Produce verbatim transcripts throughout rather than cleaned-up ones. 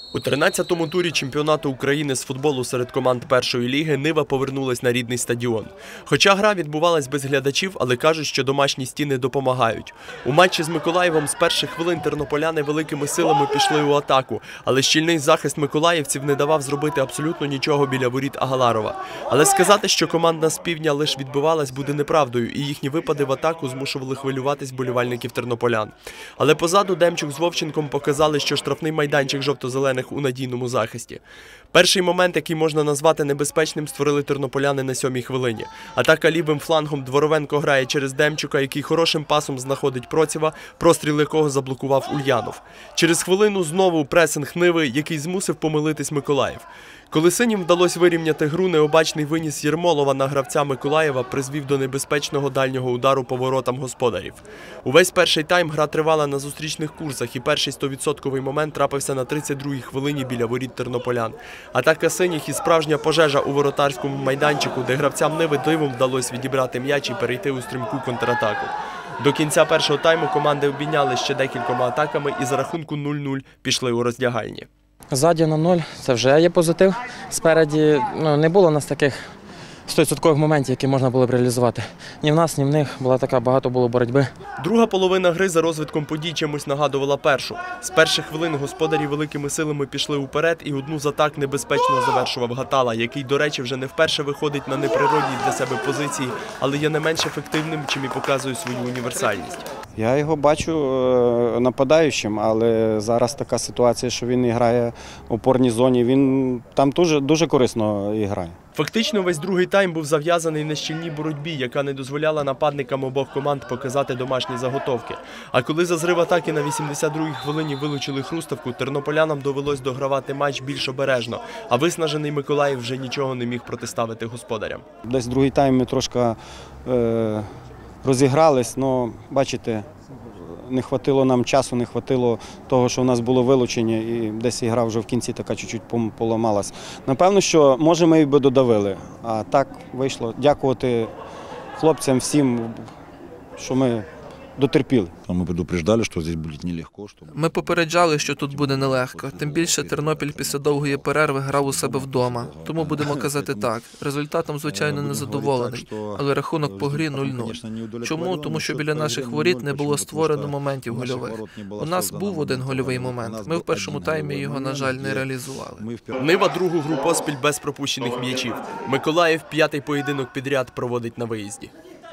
У тринадцятому турі чемпіонату України з футболу серед команд першої ліги Нива повернулась на рідний стадіон. Хоча гра відбувалась без глядачів, але кажуть, що домашні стіни допомагають. У матчі з Миколаєвом з перших хвилин тернополяни великими силами пішли у атаку, але щільний захист миколаївців не давав зробити абсолютно нічого біля воріт Агаларова. Але сказати, що команда з півдня лише відбивалась, буде неправдою, і їхні випади в атаку змушували хвилюватись болівальників тернополян. Але позаду Демчук з Вовченком показали, що штрафний майданчик жовто-зелених у надійному захисті. Перший момент, який можна назвати небезпечним, створили тернополяни на сьомій хвилині. Атака лівим флангом Дворовенко грає через Демчука, який хорошим пасом знаходить Процєва, простріл якого заблокував Ульянов. Через хвилину знову пресинг Ниви, який змусив помилитись Миколаїв. Коли синім вдалося вирівняти гру, необачний виніс Єрмолова на гравця Миколаєва призвів до небезпечного дальнього удару по воротам господарів. Увесь перший тайм гра тривала на зустрічних курсах, і перший стовідсотковий момент трапився на тридцять другій хвилині біля воріт тернополян. Атака синіх і справжня пожежа у воротарському майданчику, де гравцям Ниви дивом вдалося відібрати м'яч і перейти у стрімку контратаку. До кінця першого тайму команди обміняли ще декількома атаками і за рахунку нуль-нуль пішли у роздягальні. Ззаді на нуль – це вже є позитив. Спереді ну, не було у нас таких стовідсоткових моментів, які можна було б реалізувати. Ні в нас, ні в них. Була така, багато було боротьби. Друга половина гри за розвитком подій чимось нагадувала першу. З перших хвилин господарі великими силами пішли уперед, і одну з атак небезпечно завершував Гатала, який, до речі, вже не вперше виходить на неприродній для себе позиції, але є не менш ефективним, чим і показує свою універсальність. Я його бачу нападаючим, але зараз така ситуація, що він грає в опорній зоні, він там дуже, дуже корисно грає. Фактично весь другий тайм був зав'язаний на щільній боротьбі, яка не дозволяла нападникам обох команд показати домашні заготовки. А коли за зрив атаки на вісімдесят другій хвилині вилучили Хруставку, тернополянам довелось догравати матч більш обережно, а виснажений Миколаїв вже нічого не міг протиставити господарям. Десь другий тайм ми трошки е, розігрались, але, бачите, не хватило нам часу, не хватило того, що в нас було вилучення, і десь гра вже в кінці така чуть-чуть поламалась. Напевно, що, може, ми і би додавили, а так вийшло. Дякувати хлопцям всім, що ми дотерпіли. Ми предупреждали, що тут буде нелегко. Ми попереджали, що тут буде нелегко. Тим більше Тернопіль після довгої перерви грав у себе вдома. Тому будемо казати так. Результатом, звичайно, не задоволений, але рахунок по грі нуль-нуль. Чому? Тому що біля наших воріт не було створено моментів гольових. У нас був один гольовий момент. Ми в першому таймі його, на жаль, не реалізували. Нива другу гру поспіль без пропущених м'ячів. Миколаїв п'ятий поєдинок підряд проводить на виїзді.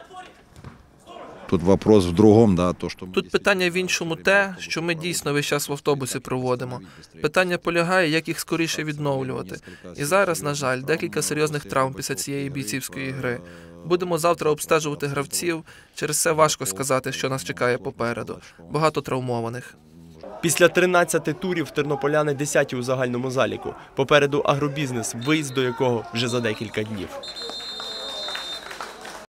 Тут вопрос в другому, да, то, що... Тут питання в іншому те, що ми дійсно весь час в автобусі проводимо. Питання полягає, як їх скоріше відновлювати. І зараз, на жаль, декілька серйозних травм після цієї бійцівської гри. Будемо завтра обстежувати гравців, через це важко сказати, що нас чекає попереду. Багато травмованих. Після тринадцяти турів тернополяни десяті у загальному заліку. Попереду агробізнес, виїзд до якого вже за декілька днів.